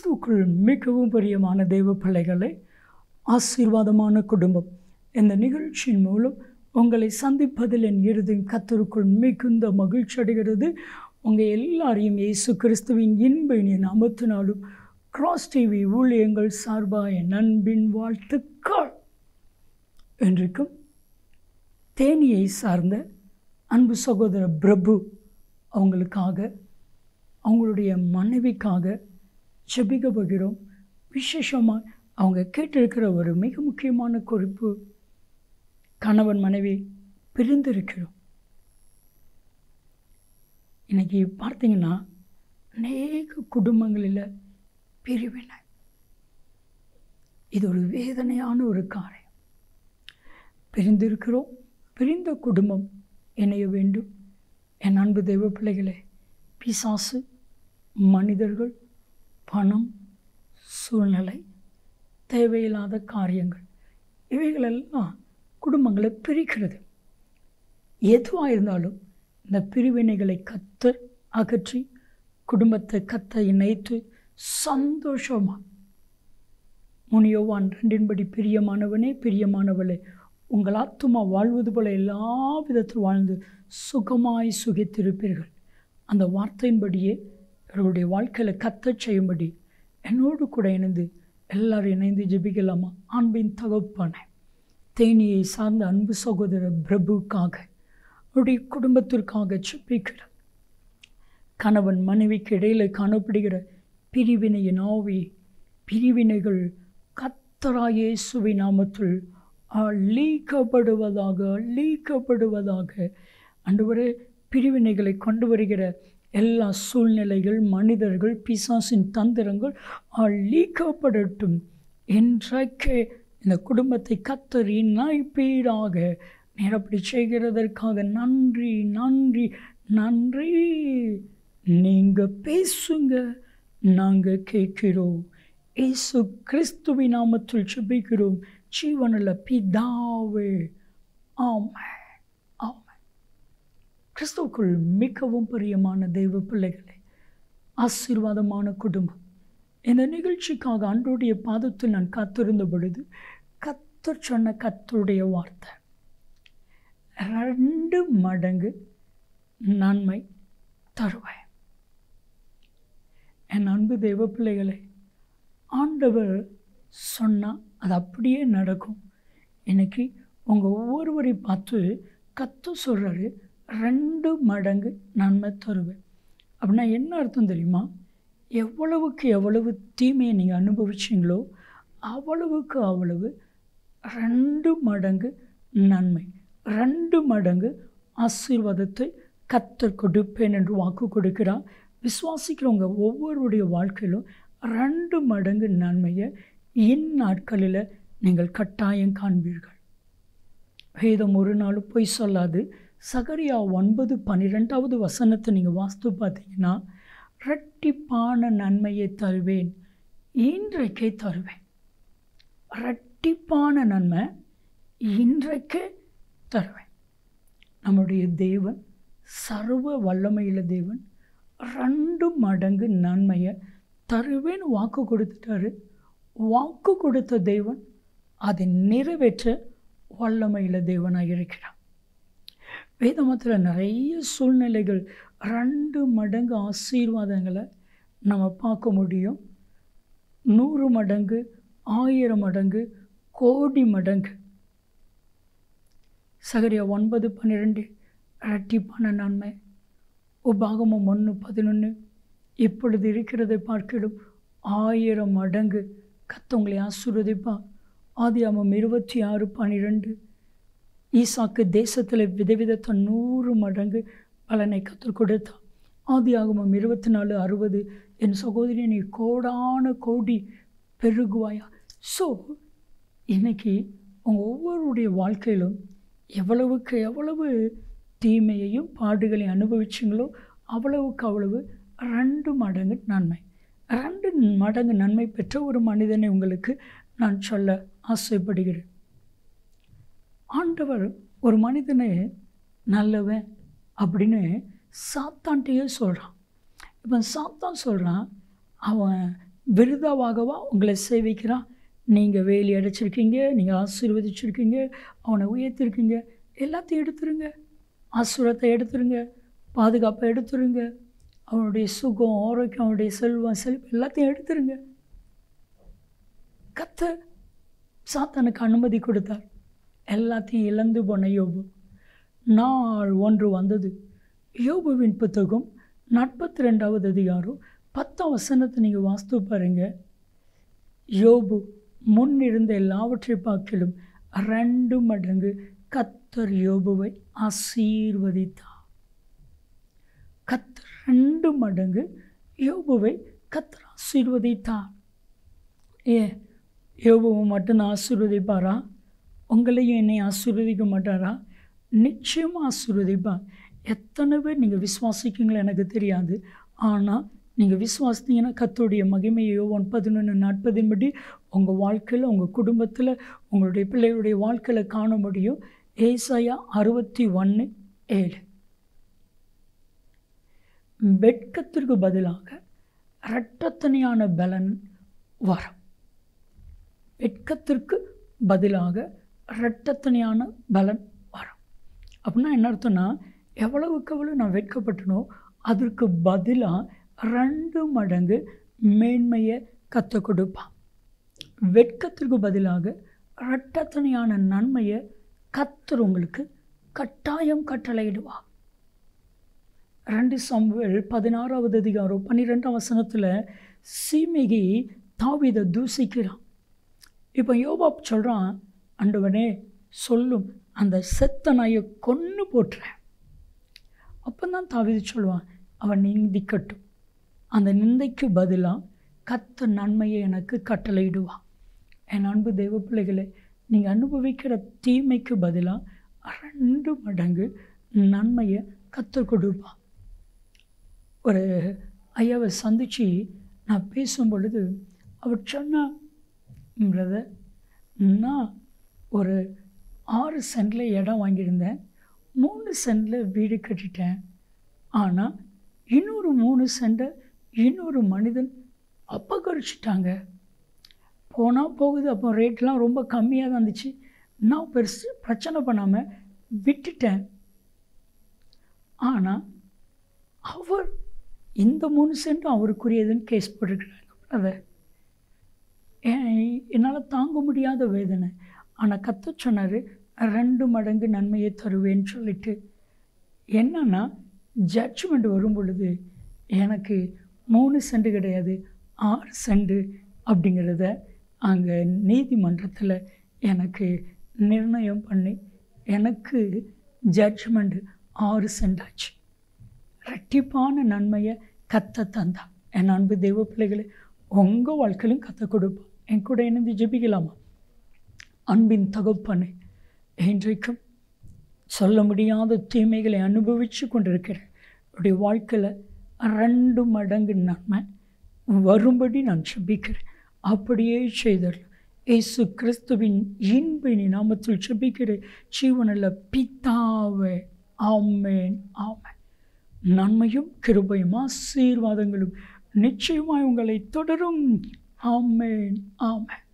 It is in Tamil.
கிறிஸ்துவுக்குள் மிகவும் பிரியமான தெய்வ பிள்ளைகளை, ஆசீர்வாதமான குடும்பம் இந்த நிகழ்ச்சியின் மூலம் உங்களை சந்திப்பதில் என் இருதயம் கர்த்தருக்குள் மிகுந்த மகிழ்ச்சி அடைகிறது. உங்கள் எல்லாரையும் இயேசு கிறிஸ்துவின் இன்ப இனிய நாமத்தினாலும் கிராஸ் டிவி ஊழியங்கள் சார்பாக என் அன்பின் வாழ்த்துக்கள். என்றைக்கும் தேனியை சார்ந்த அன்பு சகோதரர் பிரபு அவங்களுக்காக, அவங்களுடைய மனைவிக்காக ஜெபிக்க போகிறோம். விசேஷமாக அவங்க கேட்டிருக்கிற ஒரு மிக முக்கியமான குறிப்பு, கணவன் மனைவி பிரிந்திருக்கிறோம். இன்றைக்கி பார்த்தீங்கன்னா அநேக குடும்பங்களில் பிரிவினை, இது ஒரு வேதனையான ஒரு காரியம். பிரிந்திருக்கிறோம், பிரிந்த குடும்பம் இணைய வேண்டும். என் அன்பு தெய்வ பிள்ளைகளே, பிசாசு, மனிதர்கள், பணம், சூழ்நிலை, தேவையில்லாத காரியங்கள், இவைகளெல்லாம் குடும்பங்களை பிரிக்கிறது. எதுவாக இருந்தாலும் இந்த பிரிவினைகளை கர்த்தர் அகற்றி குடும்பத்தை கர்த்தர் இணைத்து சந்தோஷமாக, யோவான் 2 பிரியமானவனே பிரியமானவளே, உங்கள் ஆத்துமா வாழ்வது போல எல்லா விதத்தில் வாழ்ந்து சுகமாய் சுகித்திருப்பீர்கள். அந்த வார்த்தையின்படியே அவர்களுடைய வாழ்க்கையில் கர்த்தர் செய்யும்படி என்னோடு கூட இணைந்து எல்லாரும் இணைந்து ஜெபிக்கலாமா? அன்பின் தகப்பனே, தேனியை சார்ந்த அன்பு சகோதரர் பிரபுக்காக, அவருடைய குடும்பத்திற்காக ஜெபிக்கிறேன். கணவன் மனைவிக்கு இடையில் காணப்படுகிற பிரிவினையின் ஆவி, பிரிவினைகள் கர்த்தராகிய இயேசுவின் நாமத்தில் அழிக்கப்படுவதாக, அழிக்கப்படுவதாக. ஆண்டவரே, பிரிவினைகளை கொண்டு வருகிற எல்லா சூழ்நிலைகள், மனிதர்கள், பிசாசின் தந்திரங்கள் அழிக்கப்படட்டும். இன்றைக்கே இந்த குடும்பத்தை கர்த்தர் இணைப்பீராக. நீர் அப்படி செய்கிறதற்காக நன்றி, நன்றி, நன்றி. நீங்கள் பேசுங்க, நாங்கள் கேட்கிறோம். இயேசு கிறிஸ்துவின் நாமத்தில் ஜெபிக்கிறோம் ஜீவனுள்ள பிதாவே, ஆமென், ஆமென். கிறிஸ்துவுக்குள் மிகவும் பிரியமான தெய்வ பிள்ளைகளே, ஆசீர்வாதமான குடும்பம் இந்த நிகழ்ச்சிக்காக அன்றைய பாதத்தில் நான் காத்திருந்த பொழுது கர்த்தர் சொன்ன கர்த்தருடைய வார்த்தை, 2 மடங்கு நன்மை தருவேன். என் அன்பு தெய்வ பிள்ளைகளே, ஆண்டவர் சொன்னால் அது அப்படியே நடக்கும். இன்னைக்கு உங்கள் ஒவ்வொருவரை பார்த்து கர்த்தர் சொல்கிறாரு, 2 மடங்கு நன்மை தருவேன். அப்படின்னா என்ன அர்த்தம் தெரியுமா? எவ்வளவுக்கு எவ்வளவு தீமையை நீங்கள் அனுபவிச்சிங்களோ அவ்வளவுக்கு அவ்வளவு 2 மடங்கு நன்மை, 2 மடங்கு ஆசீர்வாதத்தை கர்த்தர் கொடுப்பேன் என்று வாக்கு கொடுக்கிறார். விசுவாசிக்கிறவங்க ஒவ்வொருடைய வாழ்க்கையிலும் 2 மடங்கு நன்மையை இந்நாட்களில் நீங்கள் கட்டாயம் காண்பீர்கள். வேதம் ஒரு நாள் பொய் சொல்லாது. சகரியா 9:12 வசனத்தை நீங்கள் வாஸ்து பார்த்தீங்கன்னா, இரட்டிப்பான நன்மையை தருவேன், இன்றைக்கே தருவேன். இரட்டிப்பான நன்மை இன்றைக்கே தருவேன். நம்முடைய தேவன் சர்வ வல்லமையுள்ள தேவன் 2 மடங்கு நன்மையை தருவேன்னு வாக்கு கொடுத்துட்டாரு. வாக்கு கொடுத்த தேவன் அதை நிறைவேற்ற வல்லமையுள்ள தேவனாக இருக்கிறார். வேதமத்தில் நிறைய சூழ்நிலைகள் 2 மடங்கு ஆசீர்வாதங்களை நம்ம பார்க்க முடியும். 100 மடங்கு, 1000 மடங்கு, கோடி மடங்கு. சகரியா 9:12 இரட்டிப்பான நன்மை. உபாகமம் 1:11 இப்பொழுது இருக்கிறதை பார்க்கிடும் 1000 மடங்கு கர்த்தர் ஆசீர்வதிப்பார். ஆதியாகமம் 26:12 ஈசாக்கு தேசத்தில் விதவிதத்தை 100 மடங்கு பலனை கர்த்தர் கொடுத்தார். ஆதியாகமம் 24:60 என் சகோதரி நீ கோடான கோடி பெருகுவாயா. ஸோ இன்னைக்கு உங்கள் ஒவ்வொருடைய வாழ்க்கையிலும் எவ்வளவுக்கு எவ்வளவு தீமையையும் பாடுகளையும் அனுபவிச்சிங்களோ அவ்வளவுக்கு அவ்வளவு 2 மடங்கு நன்மை. 2 மடங்கு நன்மை பெற்ற ஒரு மனிதனை உங்களுக்கு நான் சொல்ல ஆசைப்படுகிறேன். ஆண்டவர் ஒரு மனிதனை நல்லவன் அப்படின்னு சாத்தான்கிட்டயே சொல்கிறான். இப்போ சாத்தான் சொல்கிறான், அவன் விருதாவாகவா உங்களை சேவிக்கிறான்? நீங்கள் வேலி அடைச்சிருக்கீங்க, நீங்கள் ஆசீர்வதிச்சிருக்கீங்க, அவனை உயர்த்திருக்கீங்க. எல்லாத்தையும் எடுத்துருங்க. ஆசீர்வாதத்தை எடுத்துருங்க, பாதுகாப்பை எடுத்துருங்க, அவனுடைய சுகம், ஆரோக்கியம், அவனுடைய செல்வம், செழிப்பு எல்லாத்தையும் எடுத்துருங்க. கர்த்தர் சாத்தானுக்கு அனுமதி கொடுத்தார். எல்லாத்தையும் இழந்து போன யோபு. நாள் ஒன்று வந்தது. யோபுவின் புத்தகம் 42வது அதிகாரம் 10ஆம் வசனத்தை நீங்கள் வாசித்து பாருங்க. யோபு முன்னிருந்த எல்லாவற்றை பார்க்கிலும் 2 மடங்கு கர்த்தர் யோபுவை ஆசீர்வதித்தார். கர்த்தர் 2 மடங்கு யோபுவை கர்த்தர் ஆசீர்வதித்தார். ஏன் யோபுவை மட்டும் ஆசீர்வதிப்பாரா? உங்களையும் என்னை ஆசீர்வதிக்க மாட்டாரா? நிச்சயமாக ஆசீர்வதிப்பார். எத்தனை பேர் நீங்கள் விசுவாசிக்கீங்களோ எனக்கு தெரியாது. ஆனால் நீங்கள் விசுவாசித்தீங்கன்னா கர்த்தருடைய மகிமையை யோவான் 11:40 படி உங்கள் வாழ்க்கையில், உங்கள் குடும்பத்தில், உங்களுடைய பிள்ளைகளுடைய வாழ்க்கையில் காண முடியும். ஏசாயா 61:7. வெட்கத்திற்கு பதிலாக இரட்டத்தனையான பலன் வரும். வெட்கத்திற்கு பதிலாக இரட்டத்தனையான பலன் வரும். அப்படின்னா என்ன அர்த்தம்னா, எவ்வளவுக்கு எவ்வளோ நான் வெட்கப்பட்டனோ அதற்கு பதிலாக 2 மடங்கு மேன்மையை கற்றுக் கொடுப்பான். வெட்கத்திற்கு பதிலாக இரட்டத்தனையான நன்மையை கர்த்தர் உங்களுக்கு கட்டாயம் கட்டளையிடுவார். 2 சாமுவேல் 16வது அதிகாரம் 12ஆம் வசனத்தில் சீமேகி தாவீதை தூசிக்கிறான். இப்போ யோபாப் சொல்கிறான், ஆண்டவனே சொல்லும், அந்த செத்த நாயை கொன்று போட்டுறேன். அப்போ தான் தாவீது சொல்லுவான், அவன் நிந்திக்கட்டும். அந்த நிந்தைக்கு பதிலாக கர்த்தர் நன்மையை எனக்கு கட்டளையிடுவான். என் அன்பு தெய்வ பிள்ளைகளை, நீங்கள் அனுபவிக்கிற தீமைக்கு பதிலாக 2 மடங்கு நன்மையை கர்த்தர் கொடுப்பான். ஒரு ஐயாவை சந்தித்து நான் பேசும் பொழுது அவர் சொன்னால், பிரதர், நான் ஒரு 6 சென்டில் இடம் வாங்கியிருந்தேன், 3 சென்டில் வீடு கட்டிட்டேன். ஆனால் இன்னொரு 3 சென்டை இன்னொரு மனிதன் அபகரிச்சிட்டாங்க. போனால் போகுது. அப்போ ரேட்லாம் ரொம்ப கம்மியாக தான் இருந்துச்சு. நான் பெருசு பிரச்சனை பண்ணாமல் விட்டுட்டேன். ஆனால் அவர் இந்த 3 சென்ட்டும் அவருக்குரியதுன்னு கேஸ் போட்டுருக்குறாங்க. அதை என்னால் தாங்க முடியாத வேதனை. ஆனால் கர்த்தர் சொன்னார், 2 மடங்கு நன்மையை தருவேன்னு சொல்லிட்டு. என்னன்னா, ஜட்ஜ்மெண்ட் வரும் பொழுது எனக்கு 3 சென்ட் கிடையாது 6 சென்ட் அப்படிங்கிறத அங்கே நீதிமன்றத்தில் எனக்கு நிர்ணயம் பண்ணி எனக்கு ஜட்ஜ்மெண்ட் 6 சென்ட் ஆச்சு. இரட்டிப்பான நன்மையை கர்த்தர் தந்தான். என் அன்பு தெய்வ பிள்ளைகளை, உங்கள் வாழ்க்கையிலும் கர்த்தர் கொடுப்பான். என் கூட இணைந்து ஜெபிக்கலாமா? அன்பின் தகப்பனே, இன்றைக்கும் சொல்ல முடியாத தீமைகளை அனுபவித்து கொண்டிருக்கிறேன். என்னுடைய வாழ்க்கையில் 2 மடங்கு நன்மை வரும்படி நான் ஜெபிக்கிறேன். அப்படியே செய்தல் இயேசு கிறிஸ்துவின் இன்பின் நாமத்தில் ஜெபிக்கிறேன் ஜீவனுள்ள பிதாவே, ஆமென், ஆமென். நன்மையும் கிருபையும் ஆசீர்வாதங்களும் நிச்சயமாய் உங்களை தொடரும். ஆமென், ஆமென்.